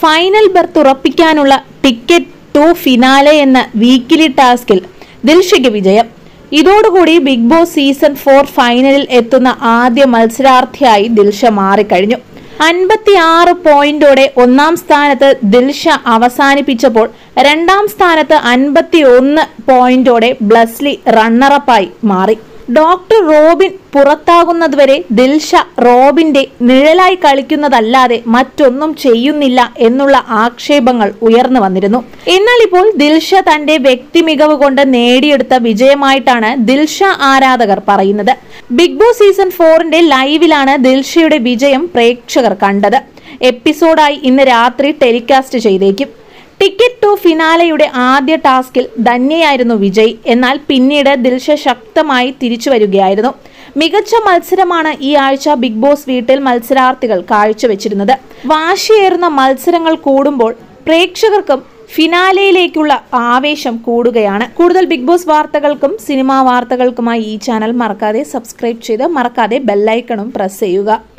Final berth ഉറപ്പിക്കാനുള്ള ticket to finale എന്ന weekly ടാസ്കിൽ ദിൽഷയ്ക്ക് വിജയം. ഇതോടുകൂടി ബിഗ് ബോസ് സീസൺ 4 ഫൈനലിൽ എത്തുന്ന ആദ്യ മത്സരാർത്ഥിയായി ദിൽഷ മാറിക്കഴിഞ്ഞു. 56 പോയിന്റോടെ ഒന്നാം സ്ഥാനത്ത് ദിൽഷ അവസാനിപ്പിച്ചപ്പോൾ രണ്ടാം സ്ഥാനത്ത് 51 പോയിന്റോടെ ബ്ലസ്ലി റണ്ണറപ്പായി മാറി. ഡോക്ടർ റോബിൻ പുറത്താകുന്നതുവരെ ദിൽഷ റോബിന്റെ നിഴലായി കളിക്കുന്നതല്ലാതെ മറ്റൊന്നും ചെയ്യുന്നില്ല എന്നുള്ള ആക്ഷേപങ്ങൾ ഉയർന്നു വന്നിരുന്നു. എന്നാൽ ഇപ്പോൾ ദിൽഷ തന്റെ വ്യക്തി മികവ് കൊണ്ട് നേടിയെടുത്ത വിജയമായിട്ടാണ് ദിൽഷ ആരാധകർ പറയുന്നത്. ബിഗ് ബോസ് സീസൺ 4ന്റെ ലൈവിലാണ് ദിൽഷയുടെ വിജയം പ്രേക്ഷകർ കണ്ടത്. എപ്പിസോഡായി ഇന്ന് രാത്രി ടെലികാസ്റ്റ് ചെയ്തേക്കും. ടിക്കറ്റ് ടു ഫിനാലയുടെ ആദ്യ ടാസ്കിൽ ധന്യയായിരുന്നു വിജയ്. എന്നാൽ പിന്നീട് ദിൽഷ ശക്തമായി തിരിച്ചു വരികയായിരുന്നു. മികച്ച മത്സരമാണ് ഈ ആഴ്ച ബിഗ് ബോസ് വീട്ടിൽ മത്സരാർത്ഥികൾ കാഴ്ചവെച്ചിരുന്നത്. വാശിയേറുന്ന മത്സരങ്ങൾ കൂടുമ്പോൾ പ്രേക്ഷകർക്കും ഫിനാലയിലേക്കുള്ള ആവേശം കൂടുകയാണ്. കൂടുതൽ ബിഗ് ബോസ് വാർത്തകൾക്കും സിനിമാ വാർത്തകൾക്കുമായി ഈ ചാനൽ മറക്കാതെ സബ്സ്ക്രൈബ് ചെയ്ത് ബെല്ലൈക്കണും പ്രസ് ചെയ്യുക.